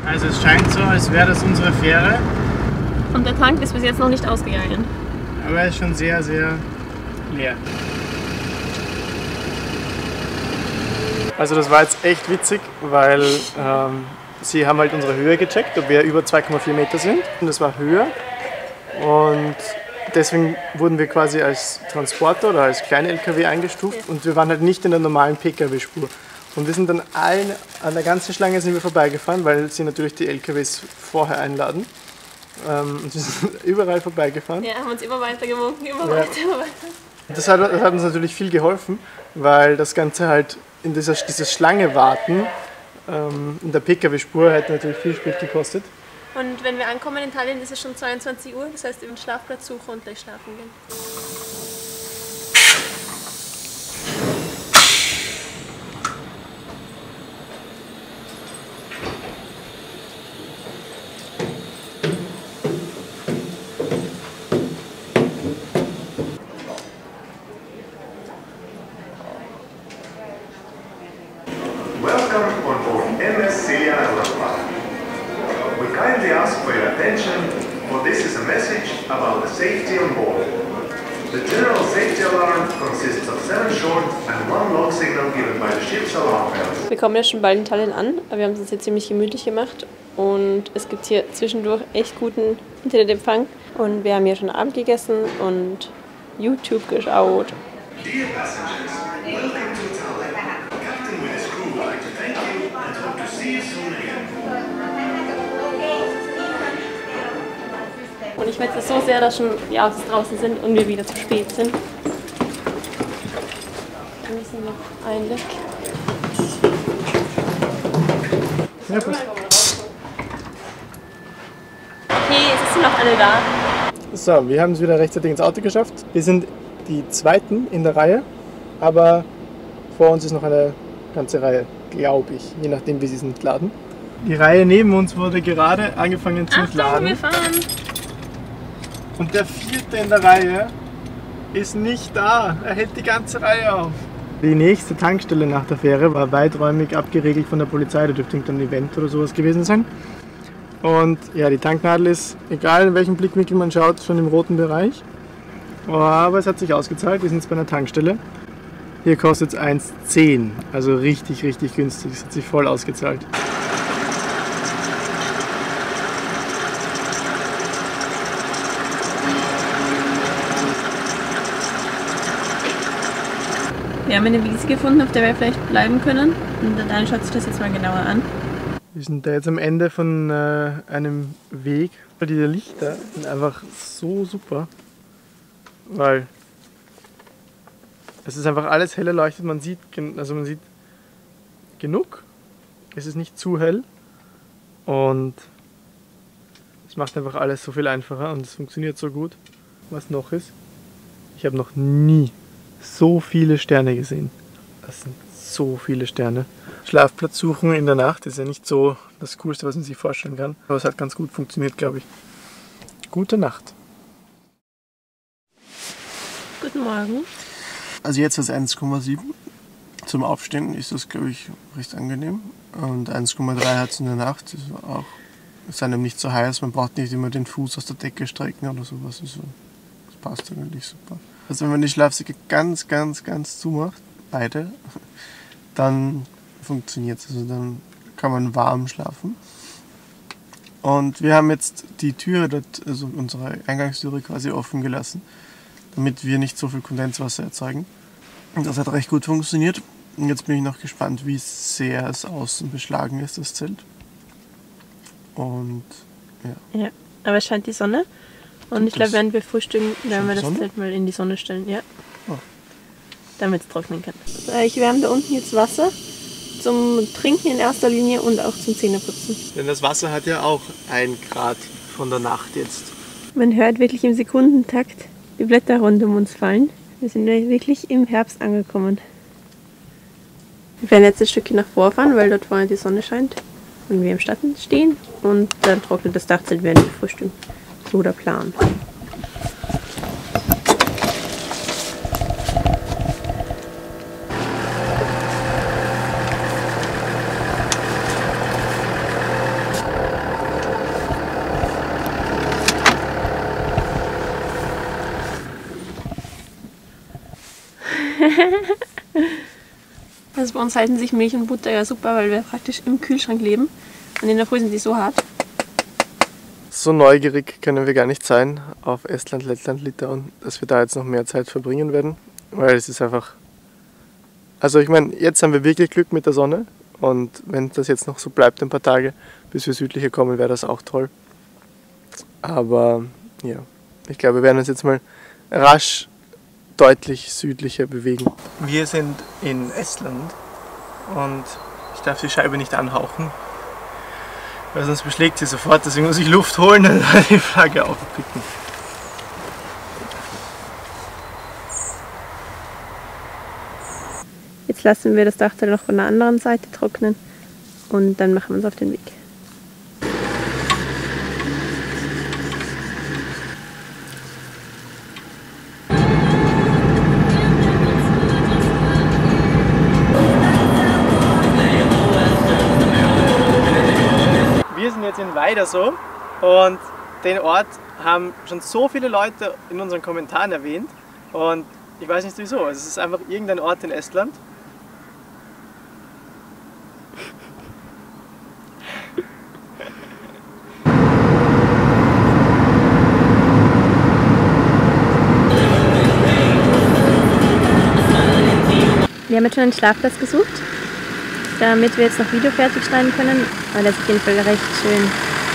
Also es scheint so, als wäre das unsere Fähre. Und der Tank ist bis jetzt noch nicht ausgegangen. Aber er ist schon sehr, sehr leer. Also das war jetzt echt witzig, weil sie haben halt unsere Höhe gecheckt, ob wir über 2,4 Meter sind. Und das war höher. Und deswegen wurden wir quasi als Transporter oder als kleine LKW eingestuft. Und wir waren halt nicht in der normalen Pkw-Spur. Und wir sind dann an der ganzen Schlange sind wir vorbeigefahren, weil sie natürlich die LKWs vorher einladen. Und wir sind überall vorbeigefahren. Ja, haben uns immer weiter gewunken, immer weiter. Das hat uns natürlich viel geholfen, weil das Ganze halt in dieser Schlange warten in der Pkw-Spur hätte natürlich viel Sprit gekostet. Und wenn wir ankommen in Tallinn, ist es schon 22 Uhr, das heißt, wir werden Schlafplatz suchen und gleich schlafen gehen. Welcome on board MS Silja Europa. We kindly ask for your attention, for this is a message about the safety on board. The general safety alarm consists of 7 short and 1 long signal given by the ship's alarm bells. Wir kommen jetzt schon bald in Tallinn an, aber wir haben es uns jetzt ziemlich gemütlich gemacht und es gibt hier zwischendurch echt guten Internetempfang und wir haben hier schon Abend gegessen und YouTube geschaut. Dear passengers, welcome to Tallinn. Captain with his crew would like to thank you and hope to see you soon again. Und ich schätze es so sehr, dass schon die Autos draußen sind und wir wieder zu spät sind. Wir müssen noch ein Leck. Ja, gut. Okay, jetzt sind noch alle da. So, wir haben es wieder rechtzeitig ins Auto geschafft. Wir sind die Zweiten in der Reihe, aber vor uns ist noch eine ganze Reihe, glaube ich, je nachdem wie sie es entladen. Die Reihe neben uns wurde gerade angefangen zu entladen. Wir fahren! Und der Vierte in der Reihe ist nicht da. Er hält die ganze Reihe auf. Die nächste Tankstelle nach der Fähre war weiträumig abgeriegelt von der Polizei. Da dürfte irgendein Event oder sowas gewesen sein. Und ja, die Tanknadel ist, egal in welchem Blickwinkel man schaut, schon im roten Bereich. Aber es hat sich ausgezahlt. Wir sind jetzt bei einer Tankstelle. Hier kostet es 1,10. Also richtig, richtig günstig. Es hat sich voll ausgezahlt. Wir haben eine Wiese gefunden, auf der wir vielleicht bleiben können. Und dann schaut sich das jetzt mal genauer an. Wir sind da jetzt am Ende von einem Weg. Die Lichter sind einfach so super, weil es ist einfach alles hell erleuchtet. Man sieht genug. Es ist nicht zu hell und es macht einfach alles so viel einfacher und es funktioniert so gut. Was noch ist, ich habe noch nie so viele Sterne gesehen. Das sind so viele Sterne. Schlafplatz suchen in der Nacht ist ja nicht so das Coolste, was man sich vorstellen kann. Aber es hat ganz gut funktioniert, glaube ich. Gute Nacht. Guten Morgen. Also jetzt ist 1,7. Zum Aufstehen ist das, glaube ich, recht angenehm. Und 1,3 hat es in der Nacht. Das war auch, ist einem nicht so heiß. Man braucht nicht immer den Fuß aus der Decke strecken oder sowas. Das passt eigentlich super. Also wenn man die Schlafsäcke ganz, ganz, ganz zumacht, beide, dann funktioniert es. Also dann kann man warm schlafen. Und wir haben jetzt die Türe dort, also unsere Eingangstüre quasi offen gelassen, damit wir nicht so viel Kondenswasser erzeugen. Und das hat recht gut funktioniert. Und jetzt bin ich noch gespannt, wie sehr es außen beschlagen ist, das Zelt. Und ja. Ja, aber es scheint die Sonne. Und ich glaube, während wir frühstücken, werden wir das Sonne? Zelt mal in die Sonne stellen. Ja. Oh. Damit es trocknen kann. Ich wärme da unten jetzt Wasser zum Trinken in erster Linie und auch zum Zähneputzen. Denn das Wasser hat ja auch 1 Grad von der Nacht jetzt. Man hört wirklich im Sekundentakt die Blätter rund um uns fallen. Wir sind wirklich im Herbst angekommen. Wir werden jetzt ein Stückchen nach vorfahren, weil dort vorne die Sonne scheint und wir im Schatten stehen. Und dann trocknet das Dachzelt, während wir frühstücken. So der Plan. Also bei uns halten sich Milch und Butter ja super, weil wir praktisch im Kühlschrank leben. Und in der Früh sind die so hart. So neugierig können wir gar nicht sein auf Estland, Lettland, Litauen, dass wir da jetzt noch mehr Zeit verbringen werden. Weil es ist einfach... Also ich meine, jetzt haben wir wirklich Glück mit der Sonne. Und wenn das jetzt noch so bleibt ein paar Tage, bis wir südlicher kommen, wäre das auch toll. Aber ja, ich glaube, wir werden uns jetzt mal rasch deutlich südlicher bewegen. Wir sind in Estland und ich darf die Scheibe nicht anhauchen, weil sonst beschlägt sie sofort. Deswegen muss ich Luft holen und die Flagge aufpicken. Jetzt lassen wir das Dachteil noch von der anderen Seite trocknen und dann machen wir uns auf den Weg. Wir sind jetzt in Weiderso und den Ort haben schon so viele Leute in unseren Kommentaren erwähnt und ich weiß nicht wieso. Es ist einfach irgendein Ort in Estland. Wir haben jetzt schon einen Schlafplatz gesucht, damit wir jetzt noch Video fertig schneiden können, weil das ist auf jeden Fall recht schön.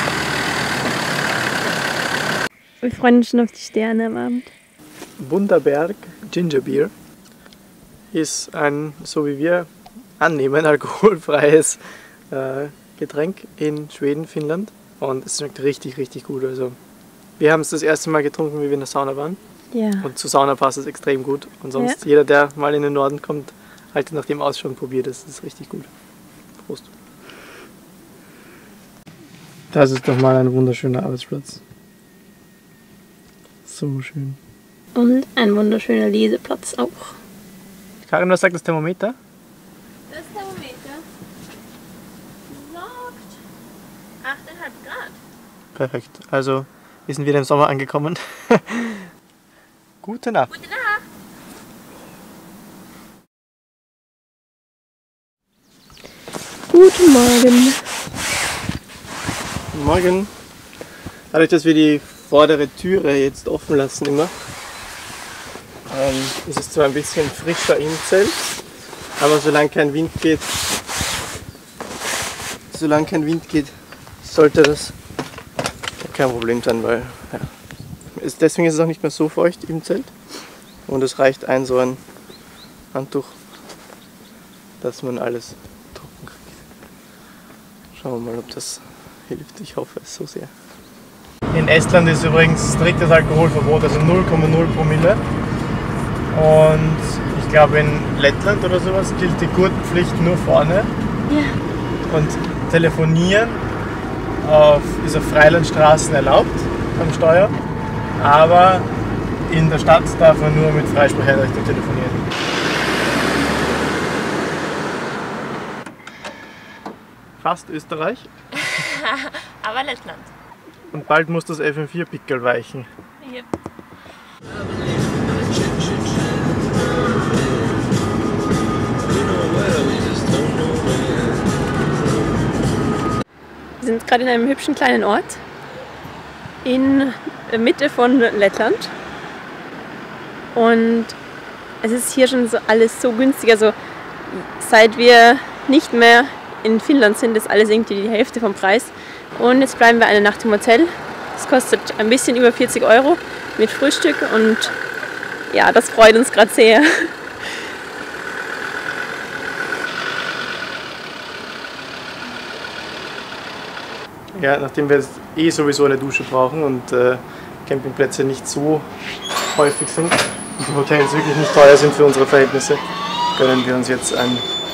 Wir freuen uns schon auf die Sterne am Abend. Bundaberg Ginger Beer ist ein, so wie wir annehmen, alkoholfreies Getränk in Schweden, Finnland und es schmeckt richtig, richtig gut. Also wir haben es das erste Mal getrunken, wie wir in der Sauna waren. Ja. Und zu Sauna passt es extrem gut. Und sonst jeder, der mal in den Norden kommt, halt nach dem Ausschauen probiert es. Das ist richtig gut. Prost. Das ist doch mal ein wunderschöner Arbeitsplatz. So schön. Und ein wunderschöner Leseplatz auch. Karin, was sagt das Thermometer? Das Thermometer sagt 8,5 Grad. Perfekt. Also wir sind wieder im Sommer angekommen. Gute Nacht. Gute Nacht. Guten Morgen. Guten Morgen. Dadurch, dass wir die vordere Türe jetzt offen lassen immer, ist es zwar ein bisschen frischer im Zelt, aber solange kein Wind geht, sollte das kein Problem sein, weil ja, deswegen ist es auch nicht mehr so feucht im Zelt und es reicht so ein Handtuch, dass man alles trocken kriegt. Schauen wir mal, ob das hilft. Ich hoffe es so sehr. In Estland ist übrigens striktes Alkoholverbot, also 0,0 Promille. Und ich glaube in Lettland oder sowas gilt die Gurtpflicht nur vorne. Ja. Und telefonieren ist auf Freilandstraßen erlaubt am Steuer, aber in der Stadt darf man nur mit Freisprecheinrichtung telefonieren. Fast Österreich. Aber Lettland. Und bald muss das FM4-Pickel weichen. Yep. Wir sind gerade in einem hübschen kleinen Ort in der Mitte von Lettland und es ist hier schon so alles so günstig, also seit wir nicht mehr in Finnland sind, ist alles irgendwie die Hälfte vom Preis und jetzt bleiben wir eine Nacht im Hotel. Das kostet ein bisschen über 40 € mit Frühstück und ja, das freut uns gerade sehr. Ja, nachdem wir jetzt sowieso eine Dusche brauchen und Campingplätze nicht so häufig sind und die Hotels wirklich nicht teuer sind für unsere Verhältnisse, gönnen wir uns jetzt ein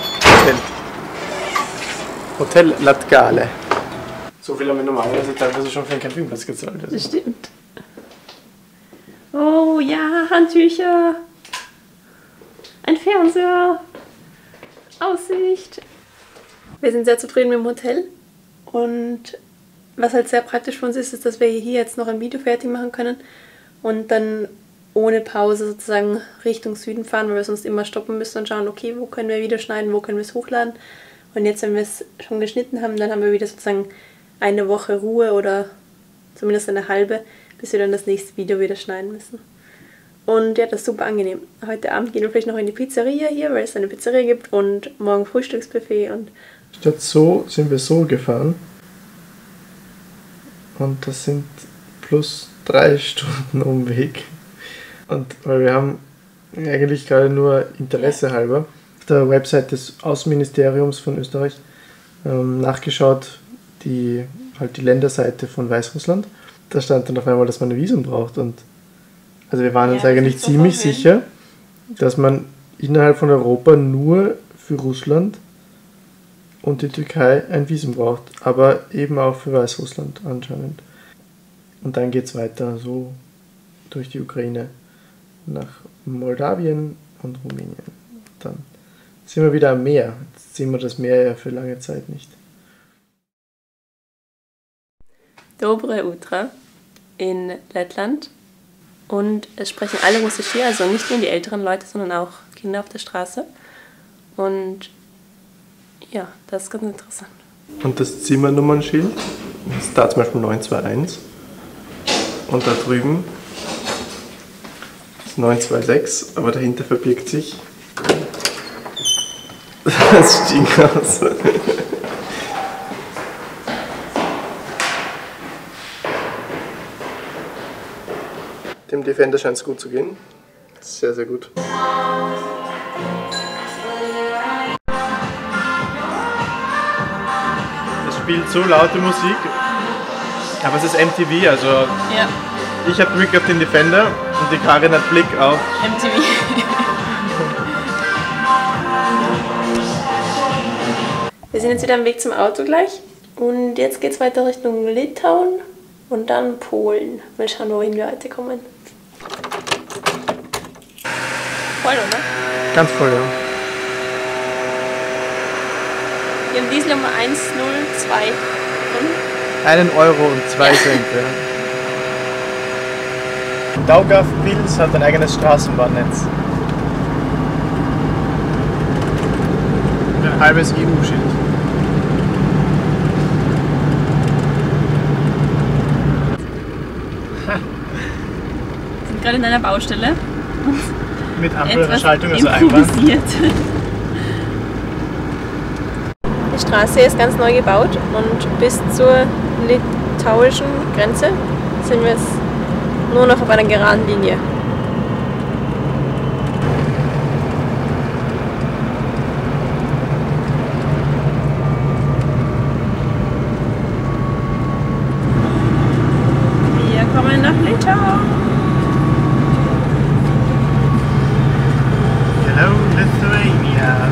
Hotel Latgale. So viel haben wir normalerweise teilweise schon für einen Campingplatz gezahlt. Also. Das stimmt. Oh ja, Handtücher, ein Fernseher, Aussicht. Wir sind sehr zufrieden mit dem Hotel und was halt sehr praktisch für uns ist, ist, dass wir hier jetzt noch ein Video fertig machen können und dann ohne Pause sozusagen Richtung Süden fahren, weil wir sonst immer stoppen müssen und schauen, okay, wo können wir wieder schneiden, wo können wir es hochladen. Und jetzt, wenn wir es schon geschnitten haben, dann haben wir wieder sozusagen eine Woche Ruhe oder zumindest eine halbe, bis wir dann das nächste Video wieder schneiden müssen. Und ja, das ist super angenehm. Heute Abend gehen wir vielleicht noch in die Pizzeria hier, weil es eine Pizzeria gibt und morgen Frühstücksbuffet. Und statt so sind wir so gefahren. Und das sind plus 3 Stunden Umweg. Und weil wir haben eigentlich gerade nur Interesse halber auf der Website des Außenministeriums von Österreich nachgeschaut, die Länderseite von Weißrussland. Da stand dann auf einmal, dass man ein Visum braucht. Und also wir waren uns eigentlich ziemlich sicher, dass man innerhalb von Europa nur für Russland und die Türkei ein Visum braucht, aber eben auch für Weißrussland anscheinend. Und dann geht es weiter so durch die Ukraine nach Moldawien und Rumänien. Dann sind wir wieder am Meer. Jetzt sehen wir das Meer ja für lange Zeit nicht. Dobre Utra in Lettland. Und es sprechen alle Russisch hier, also nicht nur die älteren Leute, sondern auch Kinder auf der Straße. Und ja, das ist ganz interessant. Und das Zimmernummernschild ist da zum Beispiel 921. Und da drüben ist 926, aber dahinter verbirgt sich das Stieghaus. Dem Defender scheint es gut zu gehen. Sehr, sehr gut. Es spielt so laute Musik, aber es ist MTV, also Ja, ich habe Blick auf den Defender und die Karin hat Blick auf MTV. Wir sind jetzt wieder am Weg zum Auto gleich. Und jetzt geht es weiter Richtung Litauen und dann Polen. Mal schauen, wohin wir heute kommen. Voll, oder? ganz voll, ja. Wir haben Diesel Nummer 102. 1 Euro und 2 Cent. Ja. Daugavpils hat ein eigenes Straßenbahnnetz. Ein halbes EU-Schild. Wir sind gerade in einer Baustelle. Mit Etwas Ampelschaltung, also einmal. improvisiert. Die Straße ist ganz neu gebaut und bis zur litauischen Grenze sind wir jetzt nur noch auf einer geraden Linie. Wir kommen nach Litauen. Hello, Lithuania.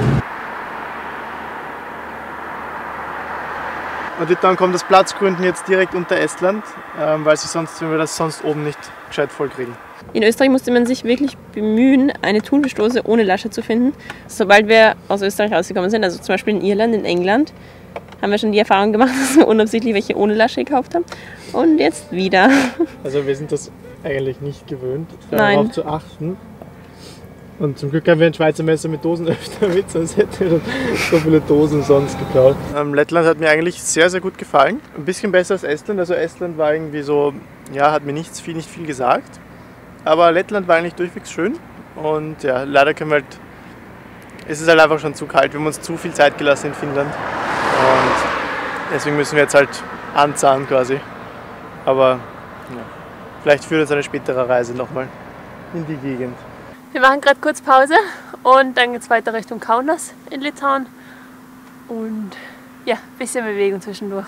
Und Litauen kommt aus Platzgründen jetzt direkt unter Estland, weil wir das sonst oben nicht gescheit voll kriegen. In Österreich musste man sich wirklich bemühen, eine Thunfischdose ohne Lasche zu finden. Sobald wir aus Österreich rausgekommen sind, also zum Beispiel in Irland, in England, haben wir schon die Erfahrung gemacht, dass wir unabsichtlich welche ohne Lasche gekauft haben. Und jetzt wieder. Also wir sind das eigentlich nicht gewöhnt, Nein. darauf zu achten. Und zum Glück haben wir ein Schweizer Messer mit Dosenöffner mit, sonst hätten wir dann so viele Dosen sonst geklaut. Lettland hat mir eigentlich sehr, sehr gut gefallen. Ein bisschen besser als Estland. Also Estland war irgendwie so, ja, hat mir nicht viel gesagt. Aber Lettland war eigentlich durchwegs schön. Und ja, leider können wir halt, es ist halt einfach schon zu kalt. Wir haben uns zu viel Zeit gelassen in Finnland. Und deswegen müssen wir jetzt halt anzahlen quasi. Aber ja, vielleicht führt uns eine spätere Reise nochmal in die Gegend. Wir machen gerade kurz Pause und dann geht es weiter Richtung Kaunas in Litauen. Und ja, ein bisschen Bewegung zwischendurch.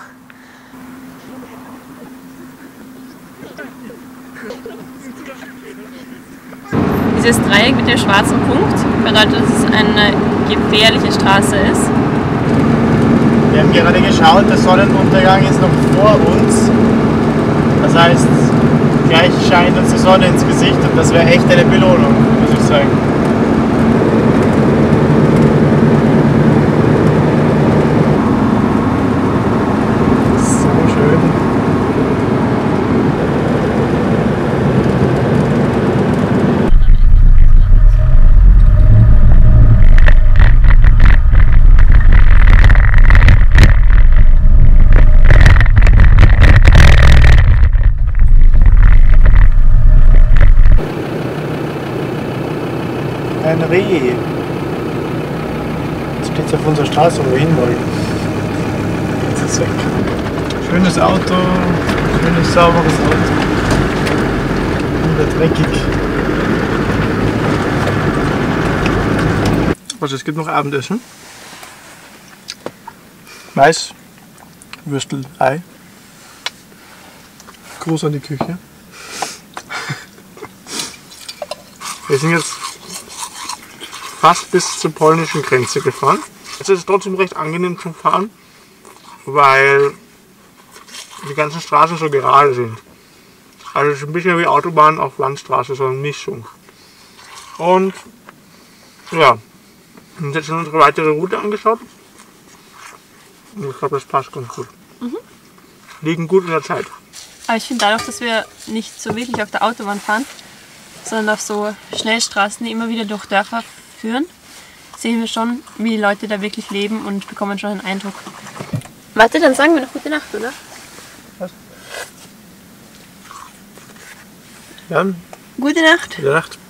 Dieses Dreieck mit dem schwarzen Punkt bedeutet, dass es eine gefährliche Straße ist. Wir haben gerade geschaut, der Sonnenuntergang ist noch vor uns. Das heißt, gleich scheint uns die Sonne ins Gesicht und das wäre echt eine Belohnung, muss ich sagen. So schön. ein Reh. Jetzt steht es auf unserer Straße, wo wir hin wollen. Jetzt ist es weg. Schönes Auto, schönes sauberes Auto. Wieder dreckig. Also es gibt noch Abendessen. Mais, Würstel, Ei. Gruß an die Küche. Wir sind jetzt fast bis zur polnischen Grenze gefahren. Es ist trotzdem recht angenehm zum Fahren, weil die ganzen Straßen so gerade sind. Also es ist ein bisschen wie Autobahn auf Landstraße, so eine Mischung. Und ja, wir haben jetzt schon unsere weitere Route angeschaut. Und ich glaube, das passt ganz gut. Liegen gut in der Zeit. Aber ich finde dadurch, dass wir nicht so wirklich auf der Autobahn fahren, sondern auf so Schnellstraßen, die immer wieder durch Dörfer führen, sehen wir schon, wie die Leute da wirklich leben und bekommen schon einen Eindruck. Warte, dann sagen wir noch gute Nacht, oder? Was? Ja, Gute Nacht. gute Nacht.